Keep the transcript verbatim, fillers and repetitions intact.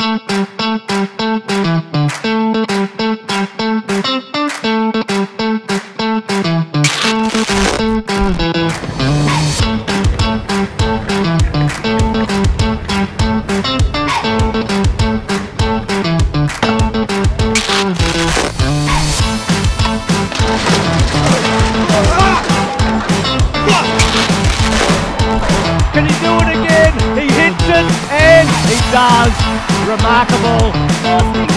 Can he do it again? He hits it, and he does. Remarkable.